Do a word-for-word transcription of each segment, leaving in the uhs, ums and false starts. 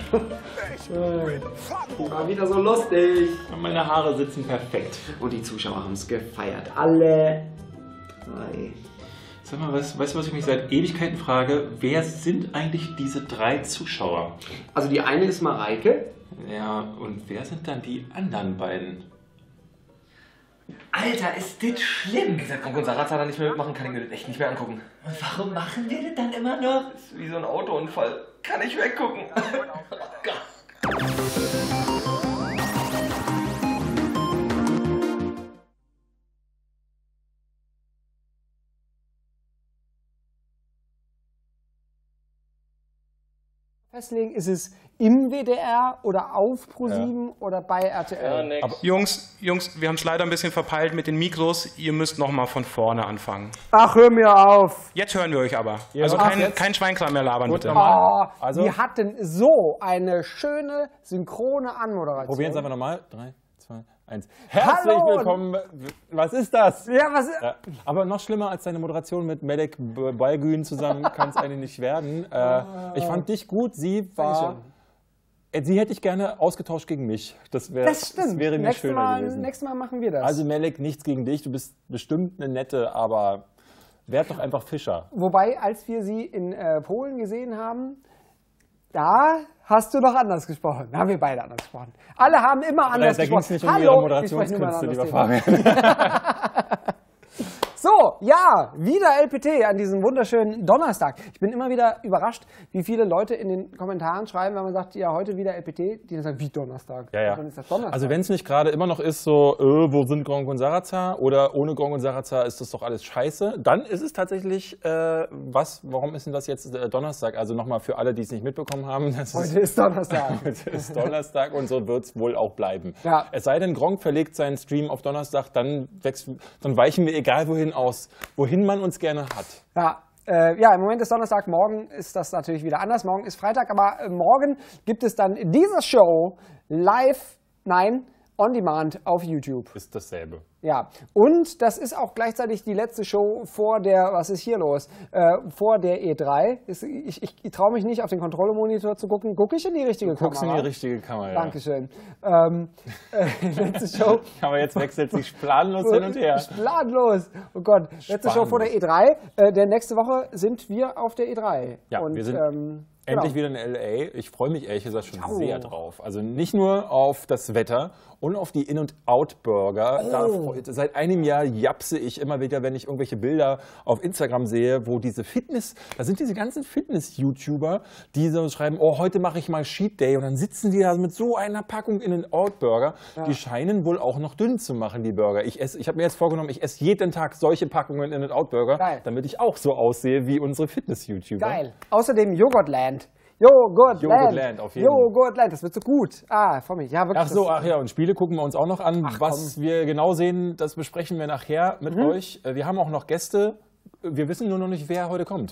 War wieder so lustig. Meine Haare sitzen perfekt. Und die Zuschauer haben es gefeiert. Alle drei. Sag mal, weißt, weißt du, was ich mich seit Ewigkeiten frage? Wer sind eigentlich diese drei Zuschauer? Also die eine ist Mareike. Ja, und wer sind dann die anderen beiden? Alter, ist das schlimm! Wie gesagt, Gronk und Sarrazin da nicht mehr mitmachen, kann ich mir das echt nicht mehr angucken. Und warum machen wir das dann immer noch? Das ist wie so ein Autounfall. Kann ich weggucken. Oh Gott. Festlegen, ist es im W D R oder auf ProSieben ja. oder bei R T L? Ja, aber Jungs, Jungs, wir haben es leider ein bisschen verpeilt mit den Mikros. Ihr müsst noch mal von vorne anfangen. Ach, hör mir auf! Jetzt hören wir euch aber. Ja, also kein, kein Schweinkram mehr labern, Gut, bitte. Oh, also, wir hatten so eine schöne, synchrone Anmoderation. Probieren Sie einfach nochmal. Drei, zwei, eins. Herzlich Hallo. willkommen. Was ist das? Ja, was ist ja, aber noch schlimmer als deine Moderation mit Melek Balgün zusammen kann es eigentlich nicht werden. Äh, ich fand dich gut. Sie war... Sie hätte ich gerne ausgetauscht gegen mich. Das, wär, das stimmt. Das wäre mir nächstes schöner Mal, gewesen. Nächstes Mal machen wir das. Also Melek, nichts gegen dich. Du bist bestimmt eine nette, aber werd doch einfach Fischer. Wobei, als wir sie in äh, Polen gesehen haben, da hast du doch anders gesprochen. Da haben wir beide anders gesprochen. Alle haben immer anders da gesprochen. Da ging es nicht um Hallo, ihre Moderationskünste, lieber Fabian. So, ja, wieder L P T an diesem wunderschönen Donnerstag. Ich bin immer wieder überrascht, wie viele Leute in den Kommentaren schreiben, wenn man sagt, ja, heute wieder L P T, die dann sagen, wie Donnerstag? Ja, ja. Dann ist das Donnerstag. Also wenn es nicht gerade immer noch ist, so, äh, wo sind Gronk und Sarrazin? Oder ohne Gronk und Sarrazin ist das doch alles scheiße. Dann ist es tatsächlich, äh, was, warum ist denn das jetzt äh, Donnerstag? Also nochmal für alle, die es nicht mitbekommen haben. Das heute ist, ist Donnerstag. Heute ist Donnerstag und so wird es wohl auch bleiben. Ja. Es sei denn, Gronk verlegt seinen Stream auf Donnerstag, dann, wächst, dann weichen wir egal wohin aus. Wohin man uns gerne hat. Ja, äh, ja, im Moment ist Donnerstag, morgen ist das natürlich wieder anders. Morgen ist Freitag, aber äh, morgen gibt es dann diese Show live, nein, on demand auf YouTube. Ist dasselbe. Ja, und das ist auch gleichzeitig die letzte Show vor der, was ist hier los, äh, vor der E drei. Ist, ich ich, ich traue mich nicht, auf den Kontrollmonitor zu gucken. Gucke ich in die richtige du guckst Kamera? in die richtige Kamera, ja. Dankeschön. Ähm, äh, letzte Show. Aber jetzt wechselt sich planlos hin und her. Planlos. Oh Gott. Letzte Spannend. Show vor der E drei. Äh, denn nächste Woche sind wir auf der E drei. Ja, und, wir sind ähm, endlich genau. wieder in L A. Ich freue mich ehrlich gesagt schon Ciao. sehr drauf. Also nicht nur auf das Wetter und auf die In-and-Out-Burger. Oh. Da freut- Seit einem Jahr japse ich immer wieder, wenn ich irgendwelche Bilder auf Instagram sehe, wo diese Fitness, da sind diese ganzen Fitness-YouTuber, die so schreiben, oh, heute mache ich mal Cheat Day. Und dann sitzen die da mit so einer Packung In-and-Out-Burger. Ja. Die scheinen wohl auch noch dünn zu machen, die Burger. Ich, esse- ich habe mir jetzt vorgenommen, ich esse jeden Tag solche Packungen In-and-Out-Burger, Geil. damit ich auch so aussehe wie unsere Fitness-YouTuber. Geil. Außerdem Joghurtland. Joghurtland. Joghurtland, auf jeden Fall. Joghurtland, das wird so gut. Ah, vor mich. Ja, wirklich. Ach so, das- ach ja, und Spiele gucken wir uns auch noch an. Ach, Was komm. wir genau sehen, das besprechen wir nachher mit Mhm. euch. Äh, Wir haben auch noch Gäste. Wir wissen nur noch nicht, wer heute kommt.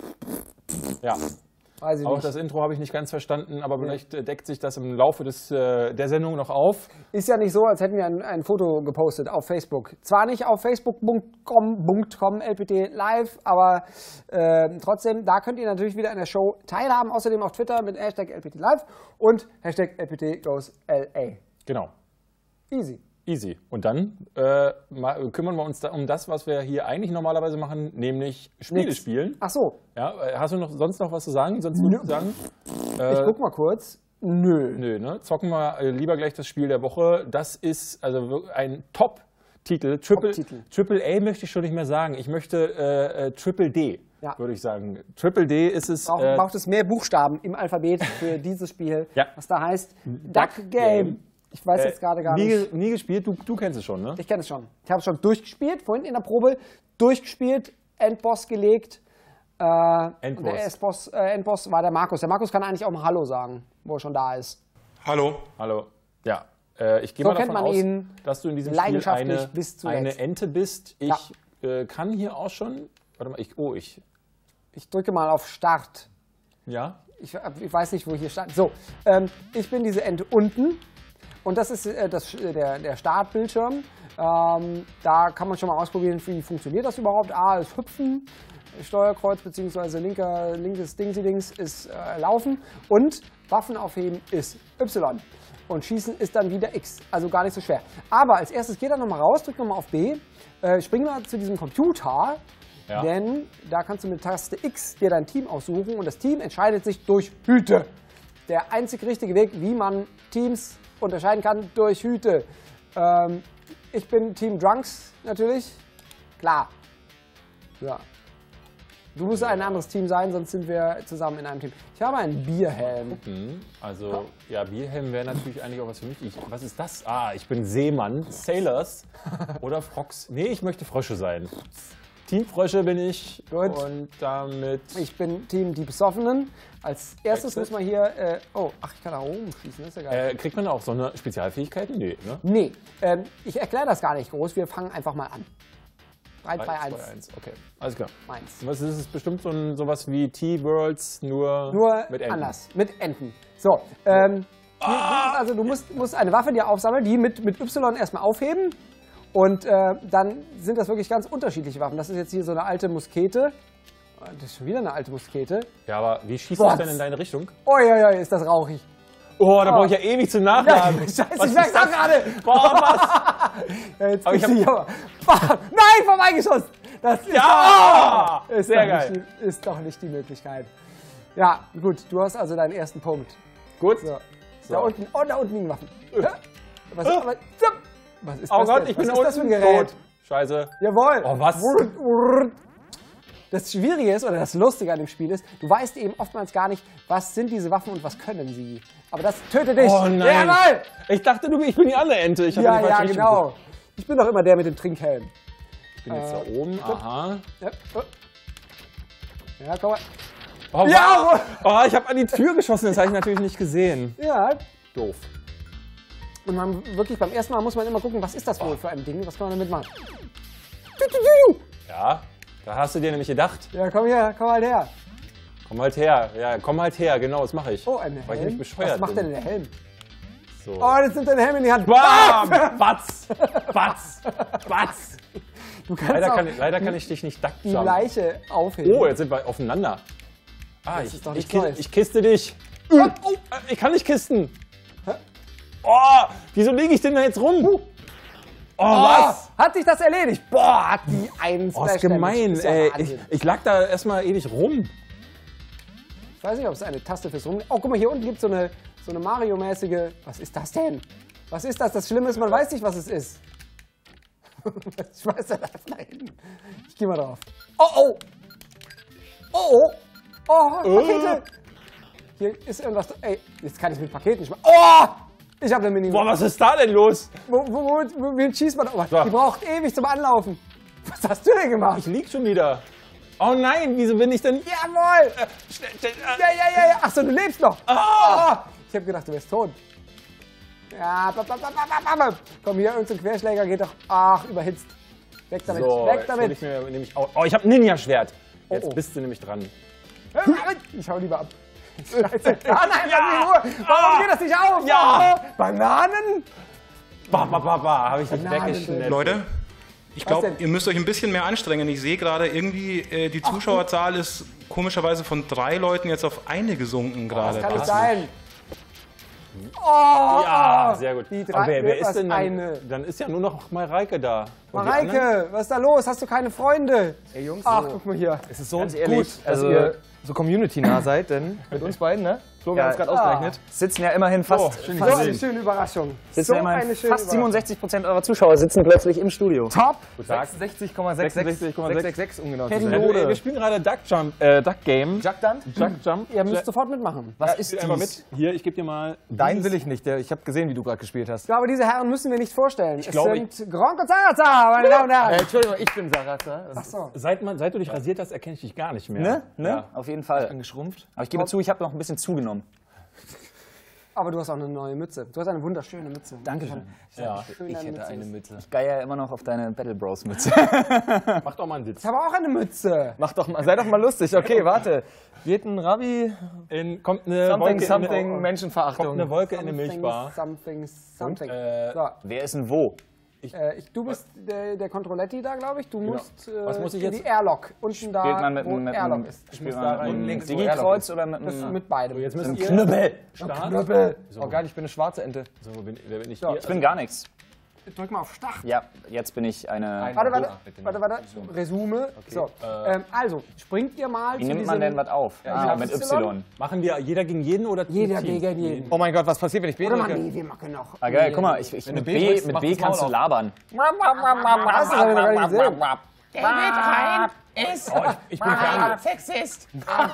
Ja, Weiß ich auch nicht. das Intro habe ich nicht ganz verstanden, aber vielleicht äh, deckt sich das im Laufe des, äh, der Sendung noch auf. Ist ja nicht so, als hätten wir ein, ein Foto gepostet auf Facebook. Zwar nicht auf facebook punkt com L P T live, aber äh, trotzdem, da könnt ihr natürlich wieder an der Show teilhaben. Außerdem auf Twitter mit Hashtag L P T live und Hashtag L P T goes L A. Genau, Easy. easy. Und dann äh, ma- kümmern wir uns da um das, was wir hier eigentlich normalerweise machen, nämlich Spiele Nix. spielen. Ach so, Ja, äh, hast du noch, sonst noch was zu sagen? Sonst noch zu sagen? ich guck mal kurz. Nö. Nö, ne? Zocken wir äh, lieber gleich das Spiel der Woche. Das ist also wirklich ein Top-Titel. Triple, Top-Titel. Triple A möchte ich schon nicht mehr sagen. Ich möchte äh, äh, Triple D, Ja. würde ich sagen. Triple D ist es. Braucht, äh, braucht es mehr Buchstaben im Alphabet für dieses Spiel, Ja. was da heißt Duck Game. Ich weiß jetzt gerade gar nie, nicht. Nie gespielt, du, du kennst es schon, ne? Ich kenne es schon. Ich habe es schon durchgespielt, vorhin in der Probe durchgespielt, Endboss gelegt. Äh, Endboss. und Der Endboss, äh, Endboss war der Markus. Der Markus kann eigentlich auch mal Hallo sagen, wo er schon da ist. Hallo. Hallo. Ja. Äh, ich gehe So mal kennt davon man aus, ihn dass du in diesem Spiel leidenschaftlich eine, bis zuletzt. eine Ente bist. Ich Ja. äh, kann hier auch schon. Warte mal, ich. Oh, ich. Ich drücke mal auf Start. Ja. Ich, ich weiß nicht, wo hier stand. So, ähm, ich bin diese Ente unten. Und das ist äh, das, äh, der, der Startbildschirm. Ähm, da kann man schon mal ausprobieren, wie funktioniert das überhaupt. A ist Hüpfen, Steuerkreuz bzw. linker, linkes Dingsi-Dings ist äh, Laufen und Waffen aufheben ist Y. Und Schießen ist dann wieder X, also gar nicht so schwer. Aber als erstes geht er nochmal raus, drückt nochmal auf B, äh, spring mal zu diesem Computer, Ja. denn da kannst du mit Taste X dir dein Team aussuchen und das Team entscheidet sich durch Hüte. Der einzig richtige Weg, wie man Teams unterscheiden kann, durch Hüte. Ähm, ich bin Team Drunks natürlich, klar. Ja. Du musst ein anderes Team sein, sonst sind wir zusammen in einem Team. Ich habe einen Bierhelm. Hm, also, ja, Bierhelm wäre natürlich eigentlich auch was für mich. Ich, was ist das? Ah, ich bin Seemann, Sailors oder Frogs. Nee, ich möchte Frösche sein. Team Frösche bin ich. Gut. Und damit... Ich bin Team Die Besoffenen. Als erstes Exit. muss man hier... Äh, oh, ach, ich kann da oben schießen, das ist ja geil. Äh, kriegt man auch so eine Spezialfähigkeit? Nee, ne? Nee, ähm, ich erkläre das gar nicht groß. Wir fangen einfach mal an. drei, zwei, eins. Okay, alles klar. Eins. Was ist es? Bestimmt so ein, sowas wie T-Worlds, nur, Nur mit Enten. anders, mit Enten. So, ähm, hier, hier ist also du musst, musst eine Waffe dir aufsammeln, die mit, mit Y erstmal aufheben. Und äh, dann sind das wirklich ganz unterschiedliche Waffen. Das ist jetzt hier so eine alte Muskete. Das ist schon wieder eine alte Muskete. Ja, aber wie schießt Boah. das denn in deine Richtung? Uiuiui, ist das rauchig. Oh, da Oh. brauche ich ja ewig zum Ja, Nachladen. Scheiße, Was ich merk's ist auch das? gerade. Boah, was? Ja, jetzt Aber ich gibt's hab- die aber. Nein, vorbeigeschossen. Das ist, Ja! doch, ist, Sehr doch geil. Nicht die, ist doch nicht die Möglichkeit. Ja, gut, du hast also deinen ersten Punkt. Gut. So. So. Da unten, oh, da unten liegen Waffen. Ja? Was, aber, zup. Was ist Oh das Gott, denn? ich Was bin ist das für ein unten Gerät? tot. Scheiße. Jawohl. Oh, was? Wurrt, wurrt. Das Schwierige ist, oder das Lustige an dem Spiel ist, du weißt eben oftmals gar nicht, was sind diese Waffen und was können sie. Aber das tötet dich. Oh nein. Jawohl. Ich dachte, du, ich bin die andere Ente. Ich hab in Ja, die falsche ja, Richtung genau. geguckt. Ich bin doch immer der mit dem Trinkhelm. Ich bin jetzt Äh, da oben. Aha. Ja, oh. Ja, komm mal. Oh, Ja! wow. Oh, ich habe an die Tür geschossen. Das habe ich natürlich nicht gesehen. Ja. Doof. Und man wirklich beim ersten Mal muss man immer gucken, was ist das wohl für ein Ding, was kann man damit machen. Ja, da hast du dir nämlich gedacht. Ja, komm her, komm halt her. Komm halt her. Ja, komm halt her. Genau, das mache ich. Oh, ein Helm. Weil ich nicht bescheuert was macht bin. denn der Helm? So. Oh, jetzt nimmt dein Helm in die Hand. Bam! Batz! Batz! Batz! Du kannst Leider auch kann, ich- leider kann ich dich nicht die duckjumpen. Leiche aufheben. Oh, jetzt sind wir aufeinander. Ah, Das ich, ist doch ich, nichts ki- Neues. ich kiste dich. Oh, äh, ich kann nicht kisten. Oh, wieso liege ich denn da jetzt rum? Oh, Oh, was? hat sich das erledigt? Boah, hat die einen Oh, ist Splash Damage. gemein, Ist ja ey. Ich, Wahnsinn. ich lag da erstmal ewig rum. Ich weiß nicht, ob es eine Taste fürs Rum. Oh, guck mal, hier unten gibt es so eine, so eine Mario-mäßige. Was ist das denn? Was ist das? Das Schlimme ist, man weiß nicht, was es ist. Ich weiß da da hinten. Ich geh mal drauf. Oh, oh! Oh, oh! Oh, Pakete! Hier ist irgendwas. Ey, jetzt kann ich mit Paketen nicht machen. Oh! Ich habe eine Mini. Boah, was ist da denn los? Wo, wo, wo, wo, wen schießt man? Oh, So. die braucht ewig zum Anlaufen. Was hast du denn gemacht? Ich lieg schon wieder. Oh nein, wieso bin ich denn... Jawohl! Schnell, schnell, äh, Ja, ja, ja, ja. Achso, du lebst noch. Ah! Oh, ich habe gedacht, du wärst tot. Ja, ba, ba, ba, ba, ba, ba. Komm hier, irgendein Querschläger geht doch. Ach, überhitzt. Weg damit, So, weg jetzt hol damit. ich mir nämlich auch... Oh, ich habe ein Ninja-Schwert. Jetzt Oh, oh. bist du nämlich dran. Ich hau lieber ab. Scheiße. Ah, nein, lass mich in Ruhe. Warum geht das nicht auf? Ja. Oh, Bananen? Ba, ba, ba, ba. Habe ich dich Bananen. weggeschnitten. Leute, ich Was glaube, denn? ihr müsst euch ein bisschen mehr anstrengen. Ich sehe gerade irgendwie, äh, die Zuschauerzahl ist komischerweise von drei Leuten jetzt auf eine gesunken gerade. Das kann nicht Was? sein. Oh, Ja, sehr gut. Die Aber drei, wer, wer was ist denn dann? eine? Dann ist ja nur noch Mareike da. Und die anderen? Mareike, was ist da los? Hast du keine Freunde? Ey Jungs, Ach, so, guck mal hier. es ist so Ganz ehrlich, gut, dass also- ihr so community-nah seid, denn mit uns beiden, ne? Flo, wir Ja, haben es gerade ah. ausgerechnet. sitzen ja immerhin fast, Oh, schön, So Mal eine sehen. schöne Überraschung. sitzen So ja immerhin eine schöne fast Überraschung. siebenundsechzig Prozent eurer Zuschauer sitzen plötzlich im Studio. Top. Guten Tag. sechsundsechzig Komma sechsundsechzig, sechsundsechzig Komma sechshundertsechzig, um genau zu sein. Periode. Also, wir spielen gerade Duck Jump, äh, Duck Game. Jack Dunt? Duck Jump. Ihr müsst sofort mitmachen. Was Ja, ist spiel einfach dies? mit. Hier, ich gebe dir mal. Dein dieses- will ich nicht, der, ich habe gesehen, wie du gerade gespielt hast. Ich glaube, diese Herren müssen wir nicht vorstellen. es glaube, sind Gronk und Zaraza, meine Damen und Äh, Herren. Entschuldigung, ich bin Sarasa. Ach so. Seit, man, seit du dich rasiert hast, erkenne ich dich gar nicht mehr. Ne? Ne? Ja. Auf jeden Fall. Geschrumpft. Aber ich gebe zu, ich habe noch ein bisschen zugenommen. Aber du hast auch eine neue Mütze. Du hast eine wunderschöne Mütze. Dankeschön. Ja. Ich hätte eine Mütze. Ich geier immer noch auf deine Battle Bros Mütze. Mach doch mal einen Witz. Ich habe auch eine Mütze. Mach doch mal, sei doch mal lustig. Okay, warte. Wird ein Rabbi, In, kommt eine something, Wolke, something, in, eine, Menschenverachtung. kommt eine Wolke in eine Milchbar. Something, something. Äh, So. Wer ist denn wo? Ich- äh, ich, du bist der, der Controletti da, glaube ich. Du musst äh, Was muss ich in jetzt- die Airlock. Unten da, Spielt man mit, wo mit, Airlock mit, ist. spielt da man rein. mit Links, wo einem Airlock Digi-Kreuz oder mit Das einem... mit beidem. So, jetzt müssen Ein ihr Knüppel. Start. Knüppel. So, Oh geil, ich bin eine schwarze Ente. so wo bin, wer bin ich So. hier? Ich bin gar nichts. Drück mal auf Start. Ja, jetzt bin ich eine... Ein- Warte, warte, Ah, bitte warte, warte. Resume. So, ähm, also, springt ihr mal Wie zu nimmt diesem... man denn was auf? Ah, ja, mit Y. Y. Machen wir jeder gegen jeden oder Jeder Team? gegen jeden. Oh mein Gott, was passiert, wenn ich B Oder mal, drücke? nee, wir machen noch. Ah geil, guck mal, ich, ich, Wenn mit du B B, drückst, mit macht B das kannst du Maul auf. labern. Hast du das nicht gesehen? David Hein ist Ich bin Fernseher. Sexist.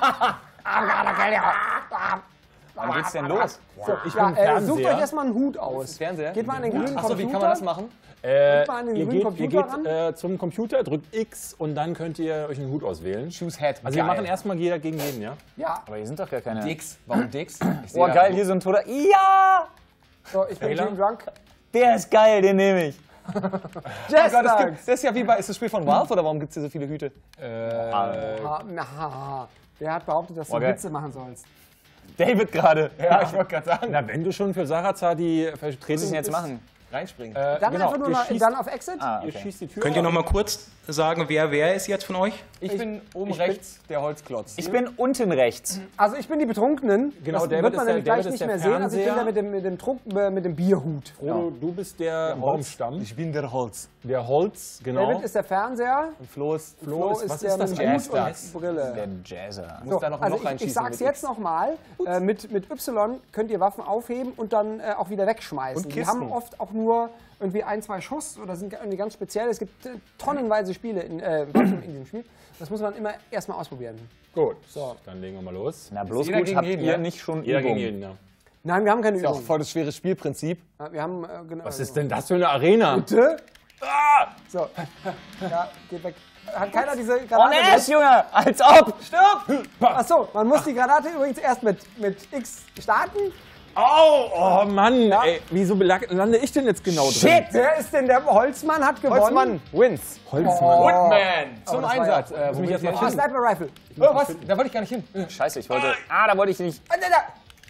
Wann geht's denn los? So, Ich ja, bin äh, sucht Fernseher. euch erstmal einen Hut aus. Fernseher? Geht mal an den grünen Achso, Computer. wie kann man das machen? Äh, mal an den ihr grünen geht, ihr Computer geht äh, zum Computer, drückt X und dann könnt ihr euch einen Hut auswählen. Choose Head. Also wir machen erstmal jeder gegen jeden, ja? Ja, Aber hier sind doch gar keine... Dix. Warum Dix? Ich Oh sehe- geil, hier so ein toter... Ja! so, ich bin Fehler? Team Drunk. Der ist geil, den nehme ich. Oh Gott, Jazz das, gibt, das ist ja wie bei, ist das Spiel von Valve oder warum gibt es hier so viele Hüte? Ha, na, ha, ha. Wer hat behauptet, dass du Oh, geil. Witze machen sollst? David gerade. Ja, ich wollte gerade sagen. Na, wenn du schon für Sarazar die Vertretung Was muss ich denn jetzt machen? Reinspringen. Äh, Dann genau, einfach nur ihr noch, schießt, dann auf Exit. Ah, ihr okay. schießt die Tür Könnt ihr auf. noch mal kurz sagen, wer wer ist jetzt von euch? Ich bin oben rechts der Holzklotz. Ich bin unten rechts. Also ich bin die Betrunkenen. Genau, das David wird ist man der- nämlich David gleich ist nicht der mehr sehen. Also ich bin Fernseher. da mit dem, mit dem, Trunk, äh, mit dem Bierhut. Frodo, du bist der Baumstamm. Ich bin der Holz. Der Holz, genau. David ist der Fernseher. Und Flo ist... Flo ist, was der ist das mit für Hut Jazz und Brille. Der Jazzer. Muss da noch ein Also Loch ich, ich reinschießen sag's mit jetzt X. nochmal, äh, mit, mit Y könnt ihr Waffen aufheben und dann äh, auch wieder wegschmeißen. Und Die haben Kisten. oft auch nur irgendwie ein, zwei Schuss oder sind irgendwie ganz speziell. Es gibt äh, tonnenweise Spiele in, äh, Waffen in diesem Spiel. Das muss man immer erstmal ausprobieren. Gut, So. dann legen wir mal los. Na, bloß jeder gut, gegen habt jeden, ihr ja? nicht schon Jeder gegen Übung? jeden, ja. Nein, wir haben keine Ist ja auch Übung. voll das schwere Spielprinzip. Äh, Wir haben, äh, genau, Was ist denn das für eine Arena? Bitte? So. Ja, geht weg. Hat keiner diese Oh, Granate ne, mit? Junge! Als ob! Stirb! Achso, man muss die Granate übrigens erst mit, mit X starten. Au! Oh Mann! Ey, wieso belag- lande ich denn jetzt genau drin? Shit! Wer ist denn der Holzmann? Hat gewonnen. Holzmann wins. Holzmann. Woodman zum das war Einsatz. ja- Äh, wo mich bin jetzt ich mal Oh, jetzt hin? Sniper Rifle. Oh, was? Da wollte ich gar nicht hin. Scheiße, ich wollte... Ah, da wollte ich nicht... Ah, da, da.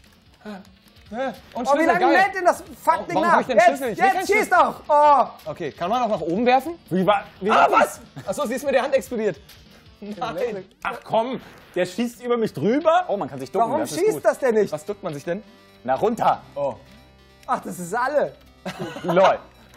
Und Oh, wie Schlüssel, lange geil. lädt denn das Fuck-Ding Warum nach? hab ich den Jetzt, Schlüssel nicht? Ich will jetzt, keinen schieß doch! Oh. Okay, kann man auch nach oben werfen? Wie war, wie Ah, war was? Achso, sie ist mit der Hand explodiert. Nein. Ach komm, der schießt über mich drüber. Oh, man kann sich ducken, Warum das ist schießt gut. das denn nicht? Was duckt man sich denn? Na, runter! Oh. Ach, das ist alle. Lol.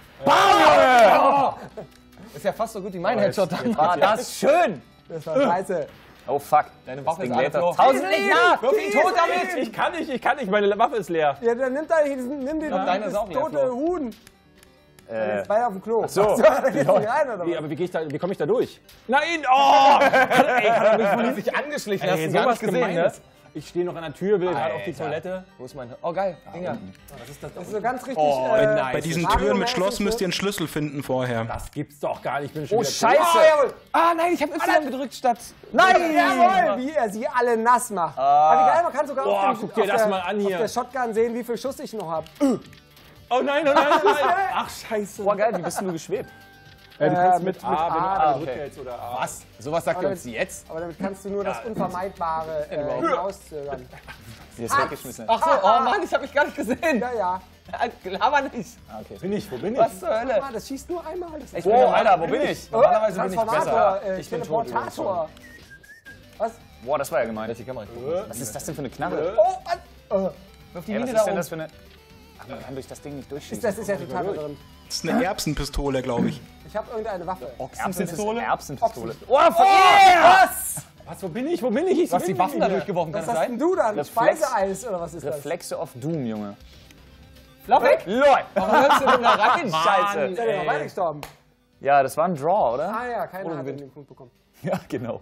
Ist ja fast so gut wie mein Headshot dann. Ah, das ist schön! Das war scheiße. Oh, fuck. Deine Das Waffe Ding ist alle lädt doch drauf. tausend nicht nach! Wirf ihn tot damit! Ich kann nicht, ich kann nicht, meine Waffe ist leer. Ja, dann nimmt er diesen, nimm den deine das ist auch leer, tote Flo. Huhn. Äh, Jetzt beide auf dem Klo. so. Ach da geht's nicht rein, oder Wie, was? aber wie, geh ich da, wie komme ich da durch? Nein! Oh! Ey, kann er mich von sich angeschlichen, hast Ey, du gar sowas nicht gesehen, ne? Gemeines. Ich stehe noch an der Tür, will gerade auf die Alter. Toilette. Wo ist mein... Oh, geil. Dinger. Das ist so ganz richtig. Oh, äh, nice. Bei diesen Mario Türen mit mäßig Schloss so. müsst ihr einen Schlüssel finden vorher. Das gibt's doch gar nicht. Ich bin schon oh, wieder scheiße! Oh, jawohl. Ah, nein, ich habe Y gedrückt statt... Nein, jawohl, wie er sie alle nass macht. Aber wie geil, man kann sogar Boah, auf, dem, guck dir auf, das der, mal an hier. auf der Shotgun sehen, wie viel Schuss ich noch habe. Oh nein, oh nein, oh nein. Ach, scheiße. Boah, geil, wie bist denn du geschwebt? Äh, du kannst Äh, mit, mit- A, mit wenn du A, A okay. drückst oder A. Was? Sowas sagt er uns jetzt? Aber damit kannst du nur das Unvermeidbare äh, hinauszögern. Sie ist weggeschmissen. Ach so, oh Mann, ich habe mich gar nicht gesehen. Ja, ja. Laber nicht. Ah, okay. Bin ich, wo bin ich? Was zur Hölle? Ah, das schießt nur einmal. Das ist Oh, Alter, wo bin ich? Normalerweise bin ich Transformator, besser. äh, Ich bin tot übrigens Teleportator. Was? Boah, das war ja gemein. Welche Kamera? Ich gucke. Was ist das denn für eine Knarre? Oh, was? Äh, Wirf die Ey, was Mine ist da denn oben. das für eine... Ach, man kann durch das Ding nicht durchschießen. das ist ja total verwirrend. Das ist eine Erbsenpistole, glaube ich. Ich habe irgendeine Waffe. Erbsenpistole? Erbsenpistole. Oh, was? Was, wo bin ich, wo bin ich? ich Du hast die Waffen da durchgeworfen, kann Was das hast denn sein? du dann? Reflex. Speiseeis oder was ist das? Reflexe of Doom, Junge. Lauf weg! LOL! Warum hörst du denn da rein? Scheiße. Ist der noch beide gestorben? Ja, das war ein Draw, oder? Ah ja, keiner hat den Punkt bekommen. Ja, genau.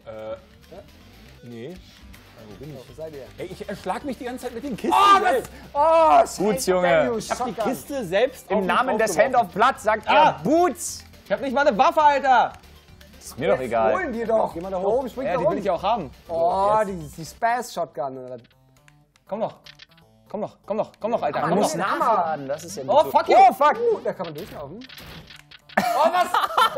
Nee. Wo seid ihr? Ey, ich erschlag mich die ganze Zeit mit den Kisten. Oh, das, selbst. oh, Gut, scheiße, Junge. Value, Ich hab die Shotgun. Kiste selbst Im auf Namen mich des Hand draufgeworfen. of Blood sagt Ah. er Boots! Ich hab nicht mal eine Waffe, Alter! Ist mir doch egal. Holen die doch. Geh mal da hoch. oben, spring Ja, da die rum. will ich auch haben. Oh, die, die Spaz-Shotgun. oder? Komm noch. Komm noch, komm noch, komm noch, Alter. Man Komm muss noch. nachladen, das ist ja Oh, nicht fuck you! Oh, fuck. Uh, da kann man durchlaufen.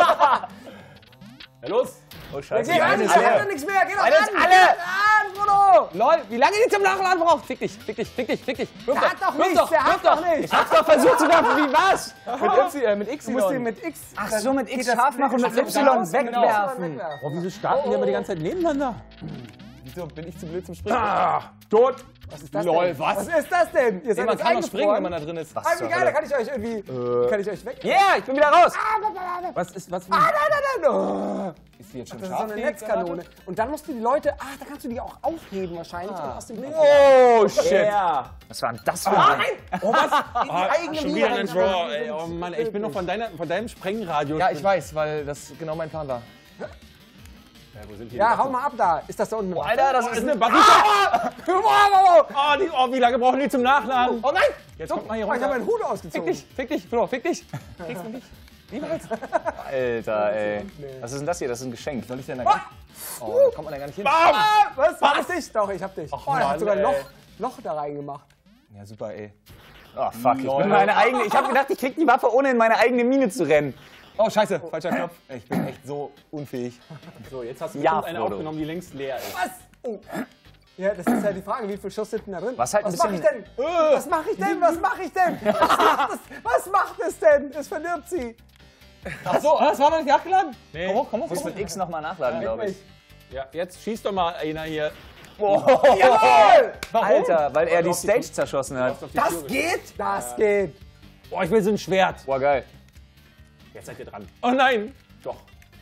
Ja, los. so. Oh, scheiße. Geh rein, Meine ich ist leer. hab nichts mehr. Geh doch Meine ran. ist alle. Ran, Bruno. Hallo! Lol, wie lange die zum Nachladen braucht? Fick dich, fick dich, fick dich, fick dich. Wirf Der hat doch wirf nichts, der wirf hat doch nichts. Ich hab's doch versucht zu werfen, wie was? Mit Y, äh, mit Du musst ihn Y. mit X. Ach so, mit X geht das scharf machen und mit X Y raus, wegwerfen. genau. Oh, wieso starten die aber die ganze Zeit nebeneinander? Wieso bin ich zu blöd zum Springen? Ah, tot. Was ist das Lol, denn? was? Was ist das denn? Ihr Nee, seid man jetzt kann doch springen, wenn man da eingefroren. drin ist. Ah, wie geil, da kann ich euch irgendwie. Kann ich euch weg. Yeah, ich bin wieder raus. Was ist, was? Ah, nein, nein, nein. Oh. Ist die jetzt schon Das ist so eine scharf? Netzkanone. Und dann musst du die Leute. Ach, da kannst du die auch aufheben wahrscheinlich. Und aus dem Oh, shit. Ja. Was war denn das für ein Ding? Oh, was? die eigene Schon Mine wieder ein rein- Draw, ey. Oh Mann, ey, ich bin noch von, deiner, von deinem Sprengradio. Ja, ich weiß, weil das genau mein Plan war. Ja, wo sind die Ja, denn? hau mal ab da. Ist das da unten? Oh, Alter, das ist eine eine Bazooka. Ah! Wow, wow, wow. Oh, die, oh, wie lange brauchen die zum Nachladen? Oh nein! Jetzt kommt mal hier Oh, ich habe runter. meinen Hut Fick ausgezogen. dich, fick dich, Flo, fick dich. Kriegst du nicht? Niemals. Alter, ey. Was ist denn das hier? Das ist ein Geschenk. Soll ich denn da gar nicht? Oh, da kommt man da gar nicht hin. Ah, was? Hab ich dich? Doch, ich hab dich. Oh, er Mann, hat sogar ein ey. Loch, Loch da reingemacht. Ja, super, ey. Oh, fuck. Ich bin meine eigene. Ich hab gedacht, ich krieg die Waffe, ohne in meine eigene Mine zu rennen. Oh, scheiße, falscher Knopf. Ich bin echt so unfähig. So, jetzt hast du Ja, bestimmt eine Frodo. aufgenommen, die längst leer ist. Was? Oh. Ja, das ist ja die Frage, wie viel Schuss sind denn da drin? Was halt ein Was mach ich bisschen- denn? Was mach ich denn? Was mach ich denn? Was macht es, was macht es denn? Es verdirbt sie. Ach so, das war noch nicht nachgeladen? Nee. Komm hoch, komm hoch. Muss mit X nochmal nachladen, glaube ich. Ja, jetzt schießt doch mal einer hier. Jawohl! Alter, weil er die Stage zerschossen hat. Auf die Das Türe. geht? Das geht. Oh, ich will so ein Schwert. Boah, geil. Jetzt seid ihr dran. Oh nein. Doch.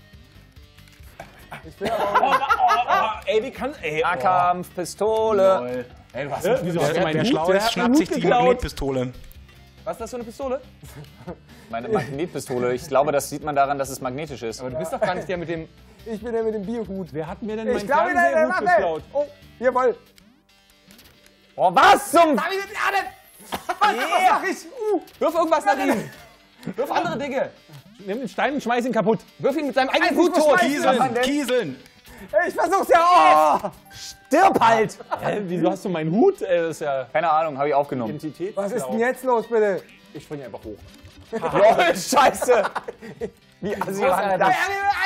Ich will aber auch Oh, ey, wie kann. Ey, oh. Nahkampf, Pistole. Ey, du hast, Äh, wieso hast du Der, meinen der Hut? Schlau Der ist, hat schnappt meinen sich Hut die geklaut. Magnetpistole. Was ist das für eine Pistole? Meine Magnetpistole. Ich glaube, das sieht man daran, dass es magnetisch ist. Aber du bist doch gar nicht der mit dem... Ich bin der mit dem Biohut. Wer hat mir denn Ich meinen glaube, der, der Fernsehhut Waffe. geklaut? Oh, jawohl. Oh, was zum... Hab ich mit Erde. Was, was mach ich? Uh. Wirf irgendwas nach ihm. Wirf andere Dinge. Nimm den Stein und schmeiß ihn kaputt. Wirf ihn mit seinem eigenen Ein Hut tot. Kieseln, Kieseln. Ich versuch's ja. Oh. Stirb halt! Hä, wieso hast du meinen Hut? Ey, das ist ja Keine Ahnung, habe ich aufgenommen. Identität. Was ist denn jetzt los, bitte? Ich springe einfach hoch. Lol, scheiße! Wie assi war das?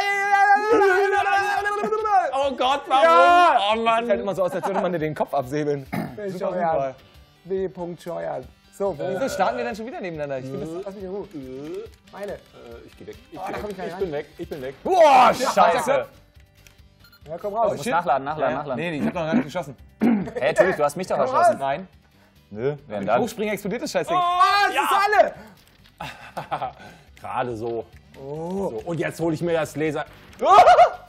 Oh Gott, warum? Ja. Oh Mann. Sieht halt immer so aus, als würde man dir den Kopf absäbeln. Super Scheuern. Fußball. W. Scheuern. So, wo Wieso starten wir dann schon wieder nebeneinander? Ich finde das... Lass mich in Ruhe. Meine. Äh, ich geh weg. Ich, Oh, geh da komm weg. ich gar ich nicht bin weg. Ich bin weg. Boah, scheiße! Ja, komm raus. Muss nachladen, nachladen, nachladen. Nee, nee, ich hab doch noch gar nicht geschossen. Hä, natürlich, du hast mich doch erschossen. Nein. Nö, wer denn Wenn dann? Hochspringen explodiert das Scheißding. Ah, es ist alle. Gerade so. so. Und jetzt hole ich mir das Laser. Was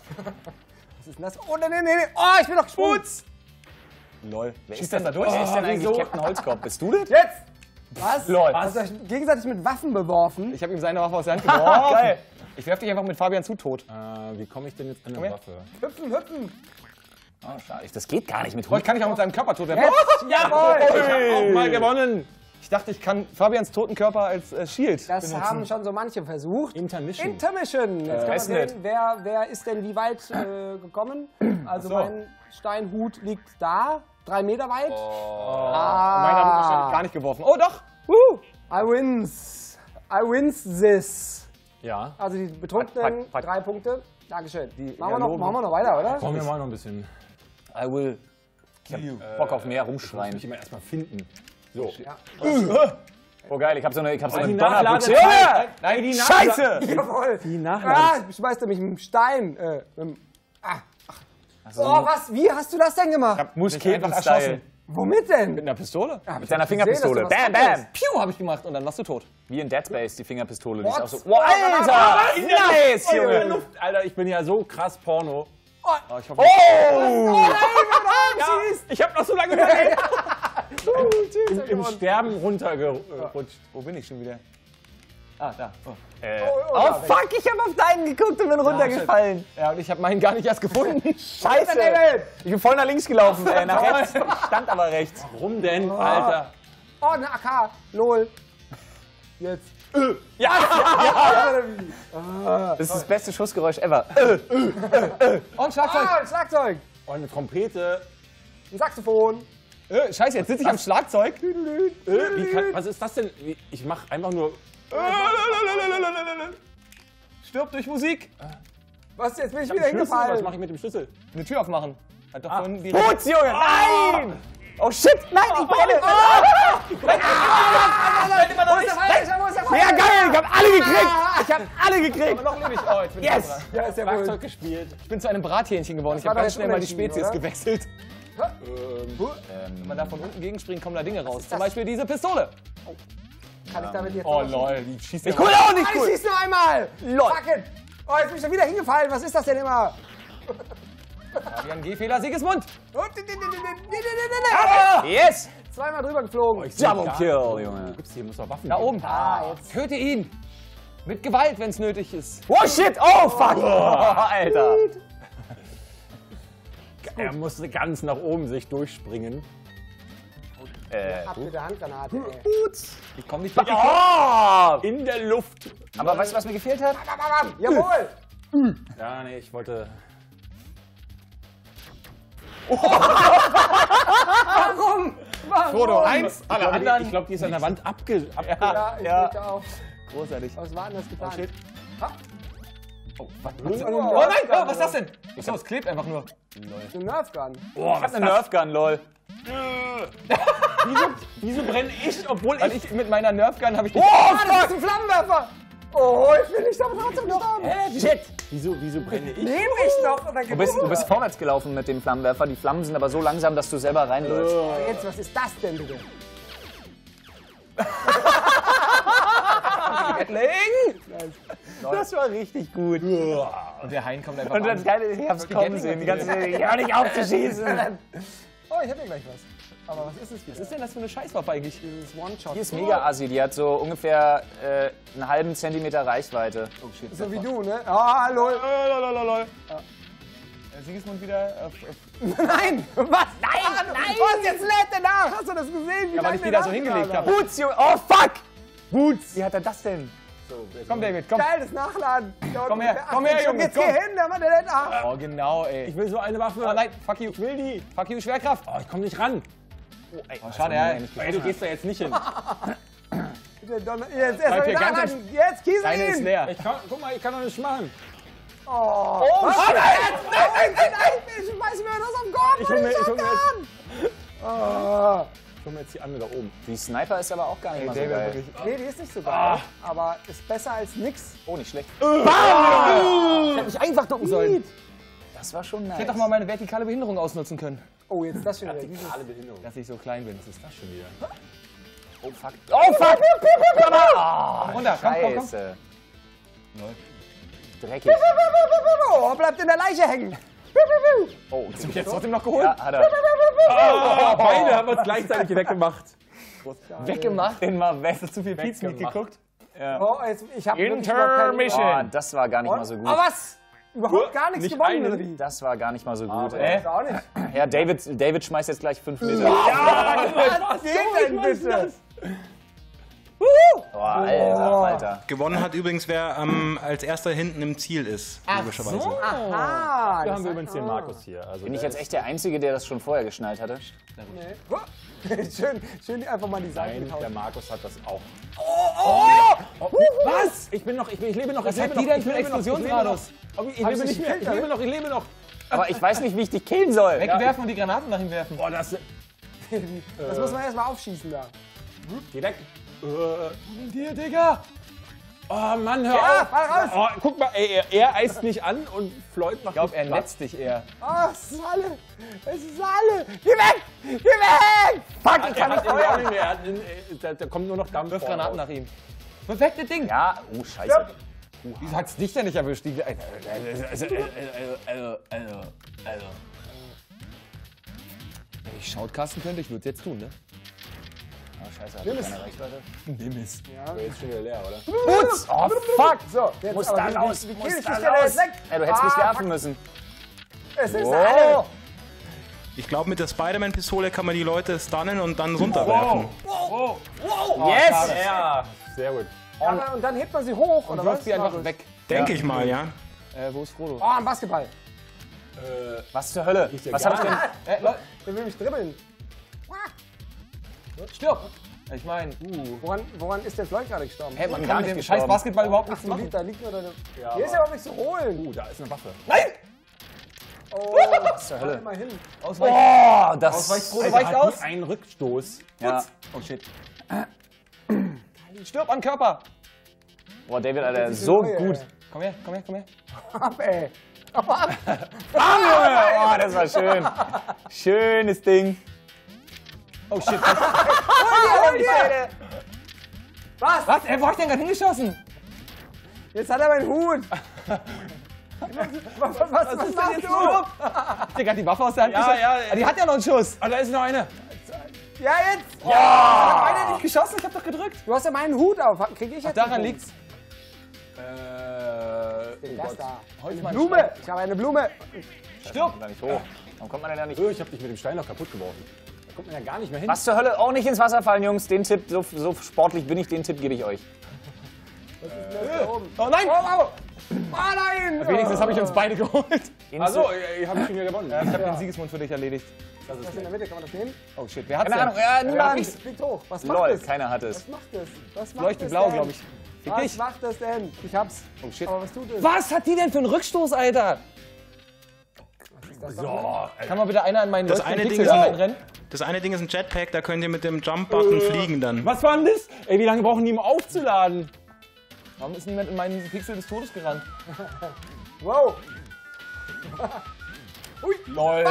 ist denn das? Oh, nee, nee, nee. Oh, ich bin doch gesprungen. Lol. Wer Schießt ist das denn, da durch? wer ist denn Oh, eigentlich wieso? Captain Holzkopf? Bist du das? Jetzt. Was? Lol. Hast du euch gegenseitig mit Waffen beworfen? Ich habe ihm seine Waffe aus der Hand geworfen. Geil. Ich werf dich einfach mit Fabian zu tot. Äh, wie komme ich denn jetzt an Komm eine her. Waffe? Hüpfen, hüpfen. Oh, schade. Das geht gar nicht mit Oh, ich Hut. kann dich auch mit seinem Körper tot werfen. Jetzt. Jawohl. Ich hab auch mal gewonnen. Ich dachte, ich kann Fabians toten Körper als äh, Shield Das benutzen. haben schon so manche versucht. Intermission. Intermission. Jetzt wer können wir ist denn sehen, wer, wer ist denn wie weit äh, gekommen. Also so. mein Steinhut liegt da, drei Meter weit. Oh, Ah. Meiner hat wahrscheinlich gar nicht geworfen. Oh doch! Woo. I wins. I wins this. Ja. Also die Betrunkenen, Fuck, fuck, fuck. drei Punkte. Dankeschön. machen, wir noch, Galogen. machen wir noch weiter, oder? Komm, wir mal noch ein bisschen. I will. Ich hab Bock auf mehr Ich muss rumschreien. mich immer erstmal finden. So. Oh geil, ich hab so eine, ich hab so Die eine Nachladezeit. Donnerbüchse. Nein, die Scheiße! Jawohl. Die Ah, Nachladezeit. schmeißt er mich mit dem Stein. Äh, mit dem, Also, oh, was? Wie hast du das denn gemacht? Musketen-Style. Womit denn? Mit einer Pistole? Mit deiner Fingerpistole. gesehen, dass du Bam, was bam. Piu, habe ich gemacht und dann warst du tot. Wie in Dead Space, die Fingerpistole. Die ist auch so. What? Wow, Alter! Nice, Oh, in der Junge! Luft. Alter, ich bin ja so krass Porno. Oh, ich hoffe, Oh! Ja, ich hab noch so lange überlebt. Im, Im Sterben runtergerutscht. wo bin ich schon wieder? Ah, da. Oh. Oh fuck, ich hab auf deinen geguckt und bin runtergefallen. Ja, und ich habe meinen gar nicht erst gefunden. Scheiße! Ich bin voll nach links gelaufen, äh, nach rechts. Ich stand aber rechts. Warum denn, Alter? Oh, eine A K. Lol. Jetzt. Das ist das beste Schussgeräusch ever. Und Schlagzeug. Ah, ein Schlagzeug. Oh, eine Trompete. Ein Saxophon. Äh, scheiße, jetzt sitze ich am Schlagzeug. Äh, wie kann, was ist das denn? Wie- Ich mach einfach nur. Stirb durch Musik. Was, jetzt bin ich Ich hab wieder einen Schlüssel. Was hingefallen. mache ich mit dem Schlüssel? Eine Tür aufmachen. Hat doch vorhin die Putz, Junge! Nein! Oh shit! Nein, ich brenne! Ja, geil! Ich hab alle gekriegt! Ich hab alle gekriegt! Aber noch lebe ich. Oh, jetzt bin ich Yes! dran. Ja, ist ja Werkzeug wohl. gespielt. Ich bin zu einem Brathähnchen geworden. Das Ich war habe doch ganz jetzt schnell mal die unentschieden, Spezies oder? gewechselt. Ähm, Wenn man da von unten gegenspringt, kommen da Dinge raus. ist Zum das? Beispiel diese Pistole. Kann ich damit jetzt Oh noch lol, die schießt ja cool auch nicht Nein, cool! ich schieß nur einmal! Lol. Fuck it! Oh, jetzt bin ich schon wieder hingefallen. Was ist das denn immer? Fabian G-Fehler, Siegesmund. Yes! Zweimal drüber geflogen. Double Kill, Junge. Gibt's hier, muss doch Waffen Da geben. oben. Ah, jetzt. Töte ihn. Mit Gewalt, wenn es nötig ist. Oh shit! Oh fuck! Oh, Alter! Er musste ganz nach oben sich durchspringen. Äh, Ab mit der Handgranate, ey. Ich komme nicht mit. oh! In der Luft. Aber weißt du, was mir gefehlt hat? Bam, bam, bam. Jawohl! Ja, nee, ich wollte... Warum? Warum? Frodo, eins, Ich alle glaube, die, anderen. ich glaub, die ist an der Wand abge... abge Ja, ich Ja. ja. auch. Großartig. Was war denn das geplant? shit. Ha. Oh, was, Oh, oh nein, oh, was ist das denn? Achso, es klebt einfach nur. Eine Nerfgun. Ich hab eine Nerfgun, lol. wieso, wieso brenne ich, obwohl Weil ich... ich mit meiner Nerfgun habe ich die. Oh, das ist ein Flammenwerfer! Oh, ich bin nicht, aber trotzdem gestorben. Äh, shit! Wieso, wieso brenne ich? Nehme ich noch. Und dann Du bist, du bist vorwärts gelaufen mit dem Flammenwerfer. Die Flammen sind aber so langsam, dass du selber reinläufst. Jetzt, was ist das denn bitte? Das war richtig gut. Und der Hein kommt einfach Und das an. Geile ist, ich hab's kommen sehen. Die ganze Zeit, ich hör nicht auf zu schießen. Oh, ich hab hier gleich was. Aber was ist es wieder? Was ist denn das für eine Scheißwaffe eigentlich? Dieses One-Shot. Die ist mega assi. Die hat so ungefähr äh, einen halben Zentimeter Reichweite. Oh shit. So wie du, ne? Ah, lol. Lololololol. Der Siegesmund wieder. Auf, auf. Nein! Was? Nein! Nein! Was? Jetzt lädt der nach! Hast du das gesehen? Wie Ja, weil lange ich die der da so hingelegt nachgeladen habe. Boots, Junge. Oh, fuck! Boots! Wie hat er das denn? Komm, David, hat? komm. Geil, das Nachladen. Komm her, komm her, Junge, Jetzt komm. geh hin, der Mann, der lädt nach. Oh, genau, ey. Ich will so eine Waffe. Oh nein, fuck you. Ich will die. Fuck you, Schwerkraft. Oh, ich komme nicht ran. Oh, schade, ja. Ey, du gehst da jetzt nicht hin. Der Donner- Jetzt Bleib erst hier mal ganz nachladen. Jetzt kiesen Deine ist ihn. leer. Ich kann, guck mal, ich kann doch nichts machen. Oh, oh nein! Nein, nein, nein, nein! Ich schmeiß mir das auf den Kopf. Ich hol mir, ich hol mir, Shotgun. jetzt, Oh. ich hol mir jetzt die andere da oben. Die Sniper ist aber auch gar nicht mal so David, geil. wirklich. Nee, die ist nicht so geil. Aber ist besser als nix. Oh, nicht schlecht. Ich hätte mich einfach ducken sollen. Das war schon Ich nice. hätte doch mal meine vertikale Behinderung ausnutzen können. Oh, jetzt das schon wieder. Dieses Alle Behinderung. Dass ich so klein bin. Was ist das schon wieder? Oh, fuck. Oh, fuck! Runter, komm, komm, komm. Scheiße. Dreckig. Oh, bleibt in der Leiche hängen. Oh, Hast du mich jetzt trotzdem noch geholt? ja, hat er. Oh, beide haben uns gleichzeitig weggemacht. Weggemacht. Den mal weg. Hast du zu viel Pizza Weggemacht. mitgeguckt? Oh, jetzt, ich hab wirklich überhaupt keine- Intermission. Oh, das war gar nicht mal so gut. Oh, was? Überhaupt gar nichts Nicht gewonnen, einen. oder wie? Das war gar nicht mal so gut. Äh? ey. Auch nicht. Ja, David, David schmeißt jetzt gleich fünf Meter. Was geht denn bitte? Oh, Alter, Alter. Gewonnen hat übrigens, wer ähm, als erster hinten im Ziel ist, logischerweise. Ah, Da haben wir übrigens den Markus hier. Also Bin ich der jetzt echt der Einzige, der das schon vorher geschnallt hatte? schön, schön einfach mal die Seiten Nein, der tauschen. Markus hat das auch. Was? Ich bin noch, ich, bin, ich lebe noch. Was ich hat lebe die noch, denn ich für einen lebe noch, ich lebe Explosionsradius? noch. Ich Hab lebe ich nicht nicht mehr. Ich gekillt, lebe noch, ich lebe noch. Aber ich weiß nicht, wie ich dich killen soll. Wegwerfen und die Granaten nach ihm werfen. Boah, das. Das muss man erstmal aufschießen da. Geh weg. Dir, Digga. Oh Mann, hör Ja, auf. fall raus. Oh, guck mal, ey, er, er eist mich an und Floyd macht Ich glaube, mich er platt. netzt dich eher. Oh, es ist alle. Es ist alle. Geh weg! Geh weg! Fuck, ich Er kann hat nicht ihn gar feuern. nicht mehr. Er hat ihn, äh, da, da kommt nur noch Dampf. Wirf raus. Granaten nach ihm. Beweg das Ding. Ja, oh, scheiße. Wieso hat's dich denn nicht erwischt? Die, also, also, also, also, also. Wenn ich Shoutcasten könnte, ich würde es jetzt tun, ne? Oh, scheiße, hat er keine Reichweite? Nimm es. Der ist schon wieder leer, oder? Putz! Oh, fuck! So, jetzt Muss aber da wie- raus, Wie, wie muss kill ich da dich denn jetzt raus. weg? Ja, du hättest mich Ah, werfen fuck. müssen. Es ist Oh. alle. Ich glaube, mit der Spider-Man-Pistole kann man die Leute stunnen und dann runterwerfen. Yes! Ja, sehr gut. Aber, und dann hebt man sie hoch, Und oder wirf was? die einfach Markus? weg. Denke ich mal, ja. Äh, wo ist Frodo? Oh, ein Basketball. Was zur Hölle? ja Was gar hab ich denn? Äh, Leute, Der will mich dribbeln. stirb! Ich meine, Woran, woran ist der Floyd gerade gestorben? hey, man gar kann mit nicht dem gestorben. scheiß Basketball überhaupt nichts da machen. liegt, da liegt nur deine... Ja, Hier ist ja überhaupt nichts zu holen. Uh, da ist eine Waffe. Oh, Was zur Hölle? mal hin. Ausweich. Oh, das Alter, weicht hat aus. nie einen Rückstoß. Ja. Oh shit. Stirb an Körper. Boah, David, Alter, so neue, gut. ey. Komm her, komm her, komm her. Ab, ey. Ab, ab. Bam, Junge! Oh, das war schön. Schönes Ding. Oh shit. Was? Hol dir! Was? Was? Ey, wo hab ich denn gerade hingeschossen? Jetzt hat er meinen Hut. was, was, was, was machst du? Hat dir gerade die Waffe aus der Hand Ja, geschossen? ja, Ah, die hat ja noch einen Schuss. Ah, da ist noch eine. Ja, jetzt. Ich hab beide nicht geschossen, ich hab doch gedrückt. Du hast ja meinen Hut auf. Krieg ich jetzt Daran einen liegt's. Äh, oh Das Gott. da. Holzmann. Blume. Ich habe eine Blume. Stirb. Da nicht hoch. Warum kommt man denn da nicht? Oh, ich hab dich mit dem Stein noch kaputt geworfen. Da kommt man ja gar nicht mehr hin. Was zur Hölle? Auch nicht ins Wasser fallen, Jungs. Den Tipp, so, so sportlich bin ich, den Tipp gebe ich euch. Oh nein. Oh, oh. Oh nein. Wenigstens habe ich uns beide geholt. Also, ihr habt schon wieder gewonnen. Ich habe den Siegesmund für dich erledigt. Das ist in der Mitte. Kann man das nehmen? Oh shit, wer hat's Keine Ahnung. denn? Ja, niemand. niemand. Fliegt hoch. Was macht Lol, das? keiner hat es. Was macht das? Was macht Leuchtet das blau, denn? glaube ich. Fick Was dich. macht das denn? Ich hab's. Oh shit. Aber was tut es? Was hat die denn für einen Rückstoß, Alter? So, Kann mal bitte einer an meinen Das leuchtenden eine Ding Pixel ist- reinrennen? Das eine Ding ist ein Jetpack, da könnt ihr mit dem Jump-Button fliegen dann. was war denn das? Ey, wie lange brauchen die, um aufzuladen? Warum ist niemand in meinen Pixel des Todes gerannt? Wow. Lol.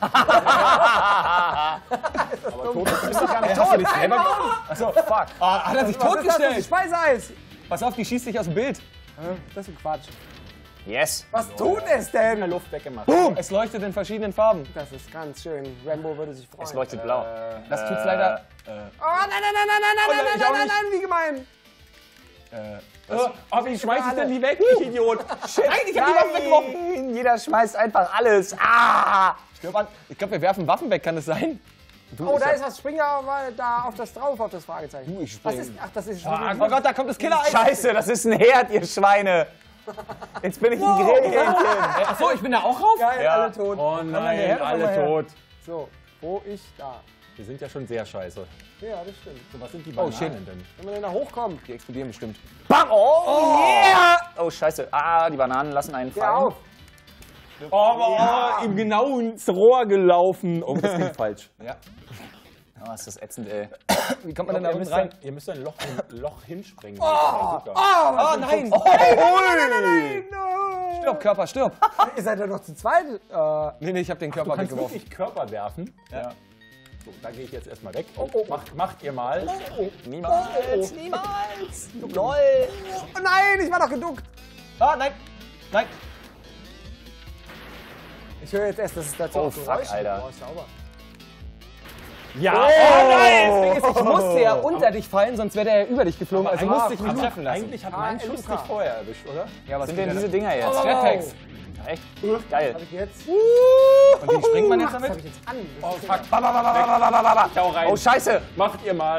Aber tot ist doch gar nicht Hast du dich selber Achso, fuck. Ah, hat er sich Was ist das für totgestellt? Speiseeis? Pass auf, die schießt dich aus dem Bild. Das ist ein Quatsch. Yes. Was tut es denn? Luft weggemacht. Boom. Es leuchtet in verschiedenen Farben. Das ist ganz schön. Rambo würde sich freuen. Es leuchtet blau. Das tut's leider. Oh nein, nein, nein, nein, nein, nein, nein, nein, nein, nein, nein, wie gemein. Oh, oh, wie schmeiß ich denn die weg, ich Idiot? Shit, ich hab die Waffe weggeworfen. Jeder schmeißt einfach alles. Ah! Ich glaube, glaub, wir werfen Waffen weg, kann das sein? Du, Oh, ich da hab- ist was. Spring da, mal da auf das drauf, auf das Fragezeichen. Du, ich Was spring. ist, ach, das ist... Oh Gott, da kommt das Killer-Eis. Scheiße, das ist ein Herd, ihr Schweine. Jetzt bin ich ein Grillhähnchen. Achso, ich bin da auch rauf? Geil, Ja. alle tot. Oh der nein, Herd auf einmal alle her? tot. So, wo ich da. Wir sind ja schon sehr scheiße. Ja, das stimmt. So, was sind die Oh, Bananen shit. denn? Wenn man denn da hochkommt, Die explodieren bestimmt. Bam! Oh, yeah! Oh, scheiße. Ah, die Bananen lassen einen geh fallen. auf. Oh, aber oh, ihm genau ins Rohr gelaufen. Oh, das ging falsch. Ja. Oh, ist das ätzend, ey. Wie kommt man Ihr denn da müsst, unten rein? ein, ihr müsst ein Loch, hin, Loch hinspringen. Oh, Oh, nein! Oh, nein, no. Stirb, Körper, stirb! Ihr seid ja noch zu zweit. Äh, Nee, nee, ich hab den Du Körper kannst weggeworfen. wirklich Körper werfen. Ja. So, da gehe ich jetzt erstmal weg. Oh, oh. Macht, macht ihr mal. Niemals, niemals! LOL! oh nein, ich war doch geduckt. Ah, nein! Nein! Ich höre jetzt erst, dass es dazu Oh, auch fuck, Geräusche gibt. Alter. Oh, sauber. Ja! Oh nein! Ich musste ja unter dich fallen, sonst wäre der ja über dich geflogen. Also musste ich mich aber treffen lassen. Eigentlich hat mein Schuss dich vorher erwischt, oder? Ja, was sind denn diese Dinger jetzt? Oh. Jetpacks. Echt? Geil. Hab ich jetzt? Und wie springt man jetzt Das hab damit? ich jetzt an. Oh, fuck. Babababababababa. Ich hau rein. Oh, scheiße! Macht ihr mal.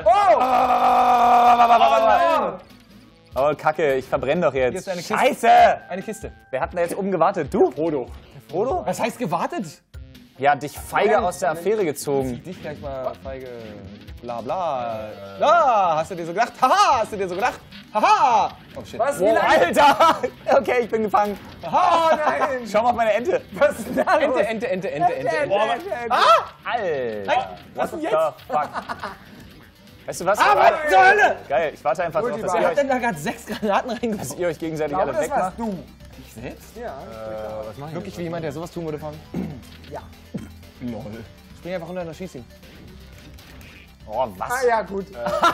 Oh, Kacke, ich verbrenne doch jetzt. Hier ist eine Kiste. Scheiße! Eine Kiste. Wer hat denn da jetzt oben gewartet? Du? Frodo. Frodo? Was heißt gewartet? Ja, dich feige aus der Affäre gezogen. Dich gleich mal feige. Bla bla. Bla! Hast du dir so gedacht? Haha! Hast du dir so gedacht? Haha! Oh shit. Was? Wie Wow, lange? Alter! Okay, ich bin gefangen. Oh nein! Schau mal auf meine Ente. Was ist denn da los? Ente, Ente, Ente, Ente, Ente. Ente, Boah, Ente, Ente. Alter! Was denn jetzt? Fuck. Weißt du was? Ah, was zur Hölle? Geil, ich warte einfach drauf, dass Wer ihr, hat euch, denn da gerade sechs Granaten reingeworfen? dass ihr euch gegenseitig Ich glaube, alle das warst wegmacht. du. Ich selbst? Ja. Wirklich wie jemand, der sowas tun würde, fahren? Ja. Lol. Spring einfach runter und dann schieß ihn. Oh, was? Ah ja, gut.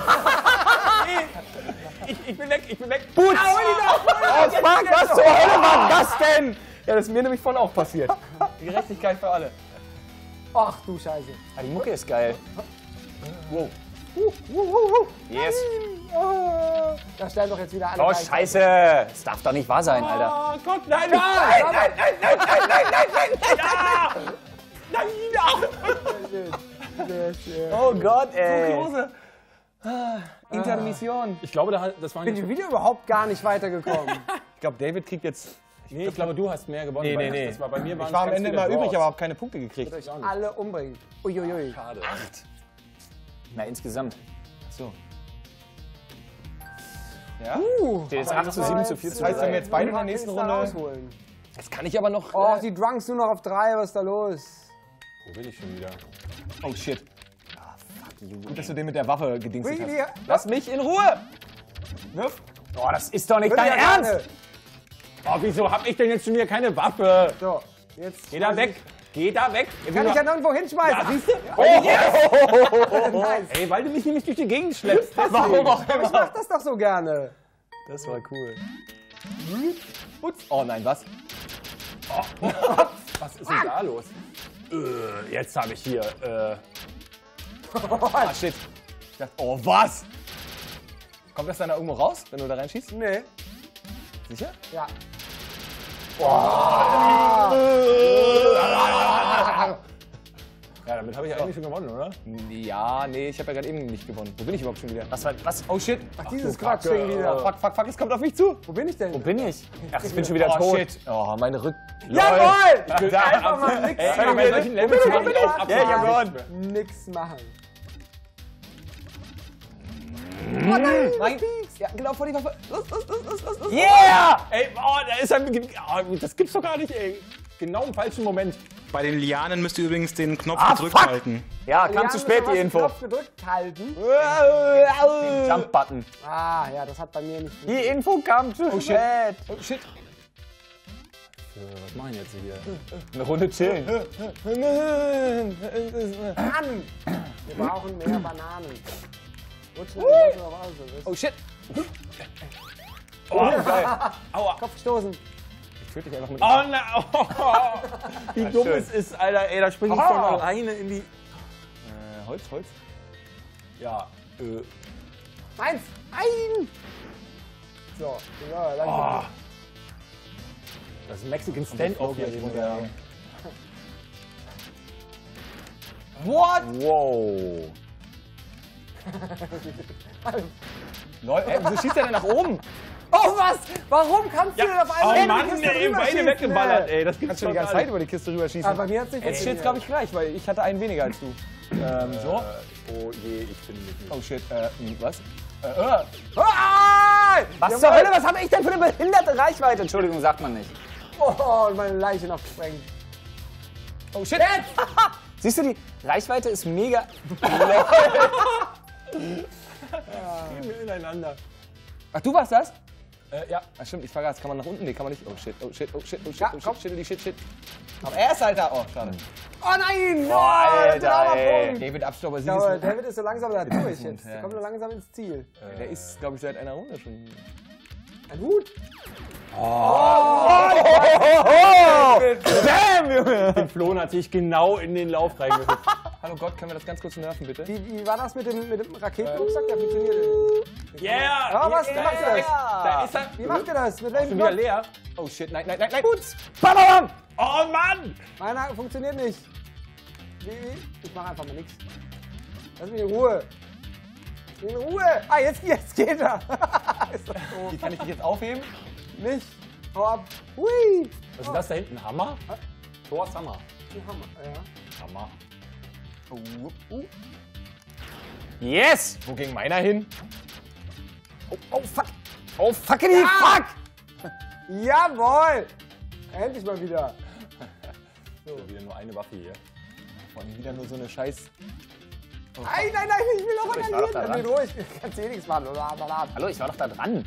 Ich, ich bin weg, ich bin weg. Oh, fuck, was zur Hölle war das denn? Ja, das ist mir nämlich voll auch passiert. Die Gerechtigkeit für alle. Ach du Scheiße. Ah, die Mucke ist geil. Wow. Yes. Oh, da stellen doch jetzt wieder alle. Oh, gleich. scheiße. Das darf doch nicht wahr sein, Alter. Oh Gott, nein, nein, nein, nein, nein, nein, nein, nein, nein, nein, nein, nein, Sehr schön. Oh Gott, ey. Hose. Ah, Intermission. Ich glaube, da- das war Ich bin nicht. im Video überhaupt gar nicht weitergekommen. Ich glaube, David kriegt jetzt. Nee, ich glaube, du hast mehr gewonnen. Nee, weil nee, nee. Das war bei mir waren Ich war am ganz Ende viele immer übrig, Draws. aber habe keine Punkte gekriegt. euch alle umbringen. Uiuiui. Schade. Na, insgesamt. So. Ja? Uh, Steht jetzt acht zu sieben zu vier Das zu heißt, wenn wir drei. jetzt beide in der nächsten Runde. Rausholen. Das kann ich aber noch. Oh, äh, die Drunks nur noch auf drei, was ist da los? Wo bin ich schon wieder? Oh shit. Gut, dass du den mit der Waffe gedingst Wie, hast. wie- Lass mich in Ruhe! Wirf! Oh, das ist doch nicht Würde dein ja Ernst! gerne. Oh, wieso hab ich denn jetzt schon wieder keine Waffe? So, jetzt. Geh da weg! Geh da weg! Kann ich ja nirgendwo hinschmeißen. Ja, siehst du? Oh, Nice. Ey, weil du mich nämlich durch die Gegend schleppst. Warum auch Aber ich mach das doch so gerne. Das war cool. Putz. Oh nein, was? Was ist denn da los? Äh, jetzt habe ich hier. Äh, Ah, shit. Ich dachte, oh, was? Kommt das dann da irgendwo raus, wenn du da reinschießt? Nee. Sicher? Ja. ja, damit habe ich eigentlich schon gewonnen, oder? Ja, nee, ich habe ja gerade eben nicht gewonnen. Wo bin ich überhaupt schon wieder? Was war, was? Oh shit. Ach, dieses du Quatsch Kacke. wieder. Fuck, fuck, fuck, es kommt auf mich zu. Wo bin ich denn? Wo bin ich? Ach, ich bin schon wieder Oh tot. shit. Oh, meine Rück... Jawohl! Da, Einfach mal nix Ey, machen. bei solchen Levels kann ich auch Ja, ich hab abwarten. gewonnen. Nix machen. Oh nein, nein. Ja, genau vor die Waffe. Los, los, los, los, los, los. Yeah! Ey, oh, da ist ein. Oh, das gibt's doch gar nicht, ey. Genau im falschen Moment. Bei den Lianen müsst ihr übrigens den Knopf Ah, gedrückt fuck. halten. Ja, Wir kam haben zu jetzt spät noch die was Info. Knopf gedrückt halten. Den Jump-Button. Ah, ja, das hat bei mir nicht. Die Info kam zu Oh shit. spät. Oh shit. Was machen jetzt hier? Eine Runde chillen. Bananen! Wir brauchen mehr Bananen. Rutschen wir die Leute noch aus. so Oh shit. Oh, geil. Aua. Kopf stoßen. Ich töte dich einfach mit... Oh nein. Oh. Wie dumm es ist, Alter. Ey, da springe ich von alleine in die. Äh, Holz, Holz. Ja. Äh. Eins! Ein! So, ja, langsam. Oh. Das ist ein Mexican Standoff hier. Ja. What? Wow. Leute, ey, wieso schießt der denn nach oben? Oh, was? Warum kannst du denn auf Oh einmal Mann, ey, beide weggeballert, ey. Das gibt's Kannst du die doch ganze gar Zeit über die Kiste rüberschießen? Aber bei mir hat es nicht Jetzt steht's, glaube ich, gleich, weil ich hatte einen weniger als du. Ähm, so. Oh je, ich finde mich nicht. Oh shit, äh, hm, was? Äh, äh. Ah! Was zur Hölle? Was habe ich denn für eine behinderte Reichweite? Entschuldigung, sagt man nicht. Oh, und meine Leiche noch gesprengt. Oh shit. Siehst du, die Reichweite ist mega. Gehen wir ineinander. Ach, du warst das? Äh, ja. Ach stimmt, ich vergaß. Kann man nach unten? Nee, kann man nicht. Oh shit, oh shit, oh shit, oh shit, Ja, oh komm. shit, shit, shit, shit. Aber er ist halt da. Oh, schade. Oh nein! Oh, Alter, ey. David Abstauber, Ich sie glaube, ist... David ist so langsam da durch jetzt. Ja. Der kommt nur langsam ins Ziel. Der ist, glaube ich, seit einer Runde schon... Ein Hut! Bam, Junge! Den Flo natürlich genau in den Lauf reingehüpft. Hallo Gott, können wir das ganz kurz nerven, bitte? Wie, wie war das mit dem, mit dem Raketenrucksack? Der funktioniert. Yeah! Ja, was da macht ist ihr er das? Da ist er. Wie macht ihr das? Mit Schon welchem wieder Knopf? leer. Oh shit, nein, nein, nein, nein. Bam! Oh Mann! Meiner funktioniert nicht. Wie, wie? Ich mach einfach mal nichts. Lass mich in Ruhe. In Ruhe! Ah, jetzt, jetzt geht er! Ist das doof. Wie kann ich dich jetzt aufheben? Nicht. Hau ab. Hui! Was ist das da hinten? Hammer? Thors Hammer. Hammer. Ja. Hammer. Oh, uh. Yes! Wo ging meiner hin? Oh, oh fuck! Oh, fuckity fuck! Jawohl! Endlich mal wieder. So, wieder nur eine Waffe hier. Vor allem wieder nur so eine Scheiß... Nein, nein, nein, ich will noch Ich war doch da randalieren. dran. Ruhig, kannst eh nichts machen. Hallo, ich war doch da dran.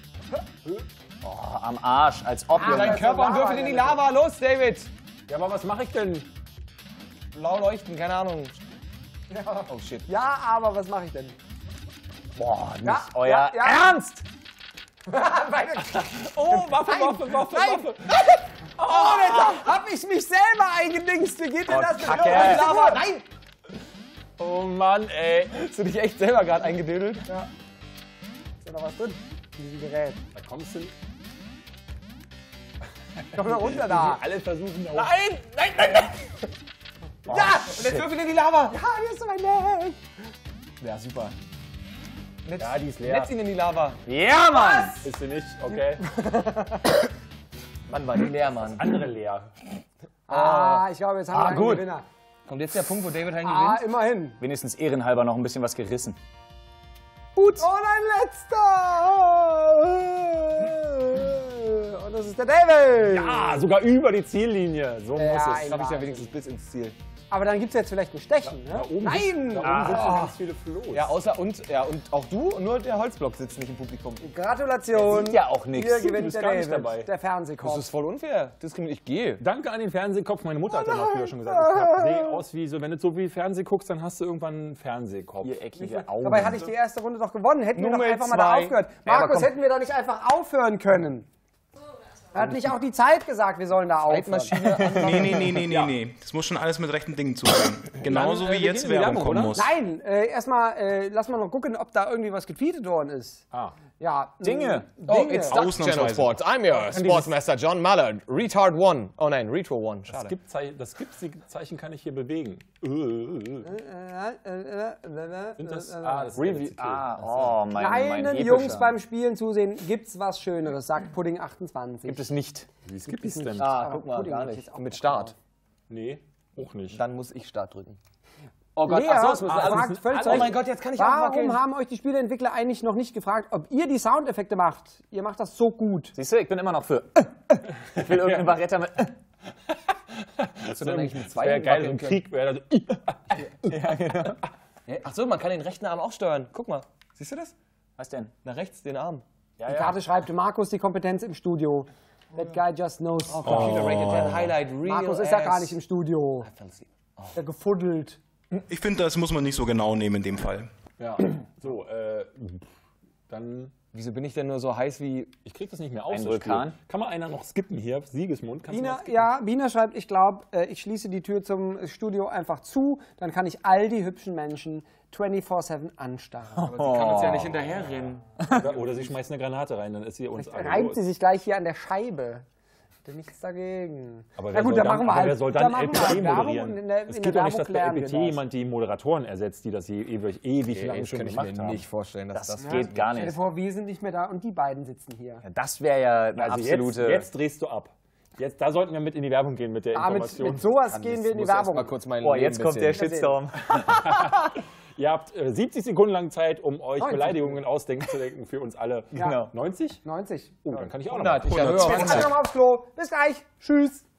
Oh, am Arsch, als ob. Ah, Junge. Dein Körper und würfel in die Lava. Los, David! Ja, aber was mache ich denn? Blau leuchten, keine Ahnung. Oh shit. Ja, aber was mache ich denn? Boah, nicht Ja, euer ja, ja. Ernst! Meine Oh, Waffe, Waffe, Waffe, Nein. Waffe. Oh, jetzt hab ich mich selber eingedingst. Wie geht denn Oh, das denn? Kacke. Lava. Nein! Oh Mann, ey. Hast du dich echt selber gerade eingedödelt? Ja. Ist da noch was drin? In diesem Gerät. Da kommst du. Komm doch runter da. Alle versuchen da Nein! Nein, nein, nein! Ja! Und jetzt würfel in die Lava! Ja, hier ist so mein Leg. Ja, super. Netz, Ja, die ist leer. Netz ihn in die Lava. Ja, Mann! Ist sie nicht? Okay. Wann war die leer, Mann? Andere leer. Ah, ich glaube, jetzt haben Ah, wir einen gut. Gewinner. Kommt jetzt der Punkt, wo David einen Ah, gewinnt? immerhin. Wenigstens ehrenhalber noch ein bisschen was gerissen. Gut. Und ein letzter. Und das ist der David. Ja, sogar über die Ziellinie. So Ja, muss es. ein Habe ich ja wenigstens bis ins Ziel. Aber dann gibt es jetzt vielleicht ein Stechen, ne? Da oben Nein! Sitzen, da oben Ah. sitzen ganz viele Flo's. Ja, außer und, ja, und auch du, nur der Holzblock sitzt nicht im Publikum. Gratulation. sieht ja auch nichts. Hier Du gewinnt bist der gar nicht David, dabei. der Das Fernsehkopf. ist voll unfair. Diskriminiert. Ich gehe. Danke an den Fernsehkopf. Meine Mutter hat dann auch früher schon gesagt, ich hab- sehe aus wie so, wenn du so viel Fernseh guckst, dann hast du irgendwann einen Fernsehkopf. Viereckige Augen. Dabei hatte ich die erste Runde doch gewonnen. Hätten wir Nummer doch einfach mal da zwei. aufgehört. Ja, aber Markus, komm. hätten wir da nicht einfach aufhören können? Er hat nicht auch die Zeit gesagt, wir sollen da aufhören. Zeitmaschine. Nee, nee, nee, nee, nee, nee. Das muss schon alles mit rechten Dingen zugehen. Genauso Dann, äh, wie wir jetzt gehen in die Werbung Werbung, kommen oder? muss. Nein, äh, erstmal äh, lass mal noch gucken, ob da irgendwie was getweetet worden ist. Ah. Ja, Dinge. mh, Oh, Dinge. it's Duck Ausnahmsweise. Channel Sports. I'm your Sportsmaster John Mallard. Retard One. Oh nein, Retro One. Das Schade. gibt Zeichen, das gibt Zeichen kann ich hier bewegen. Äh, äh, äh. Sind das? Ah, das ist Review. L C T. Ah, oh, mein, mein Kleinen epischer. Jungs beim Spielen zusehen, gibt's was Schöneres, sagt Pudding achtundzwanzig. Gibt es nicht. Wie gibt es denn? Ah, Aber guck mal, Pudding gar hätte ich nicht. jetzt auch Mit Bock Start. Nee, auch nicht. Dann muss ich Start drücken. Oh Gott, Lea ach so, es müssen fragt alles... völlig zu Oh Recht, mein Gott, jetzt kann ich auch wackeln. warum haben euch die Spieleentwickler eigentlich noch nicht gefragt, ob ihr die Soundeffekte macht? Ihr macht das so gut. Siehst du, ich bin immer noch für... Ich will irgendeine Variette mit... Hast du denn eigentlich mit zwei Wäre geil, so wackeln ein können? Krieg wäre das. Ja, ach so, man kann den rechten Arm auch steuern. Guck mal. Siehst du das? Was denn? Nach rechts den Arm. Ja, Die ja. Karte schreibt Markus die Kompetenz im Studio. That guy just knows. Computer Rated ten Highlight Real Markus ist ja gar ass. nicht im Studio. Der gefuddelt. Ich finde, das muss man nicht so genau nehmen in dem Fall. Ja, so, äh, dann, Wieso bin ich denn nur so heiß wie... ich krieg das nicht mehr aus. Ein das Vulkan? Spiel. Kann mal einer noch skippen hier? Siegesmund, kannst du mal Bina, skippen? ja, Bina schreibt, ich glaube, äh, ich schließe die Tür zum Studio einfach zu, dann kann ich all die hübschen Menschen vierundzwanzig sieben anstarren. Sie kann uns ja nicht hinterherrennen. Oder, oder sie schmeißt eine Granate rein, dann ist sie uns alle Reibt los. sie sich gleich hier an der Scheibe. Hätte nichts dagegen. Aber Na wer gut, soll dann machen wir aber halt. wer soll dann dann machen L wir P T halt Werbung moderieren? und in der, Es in geht der doch nicht, Werbung dass bei klären L P T wir das. jemand die Moderatoren ersetzt, die das je- ewig, ewig lang Das schon kann ich gemacht mir haben. nicht vorstellen, dass Das das... geht gar Stell dir nicht. vor, wir sind nicht mehr da und die beiden sitzen hier. Das wäre ja eine Also jetzt, absolute... jetzt drehst du ab. Jetzt, da sollten wir mit in die Werbung gehen mit der Ah, mit, Information. mit sowas gehen wir in die muss erst mal Werbung. kurz mein Boah, Leben jetzt kommt der bisschen- Shitstorm. Ihr habt äh, siebzig Sekunden lang Zeit, um euch neunzig. Beleidigungen ausdenken zu denken für uns alle. Ja. neunzig? neunzig. Oh, dann kann ich auch noch hundert. mal. Ich erhöhe Jetzt alle nochmal aufs Klo. Bis gleich. Tschüss.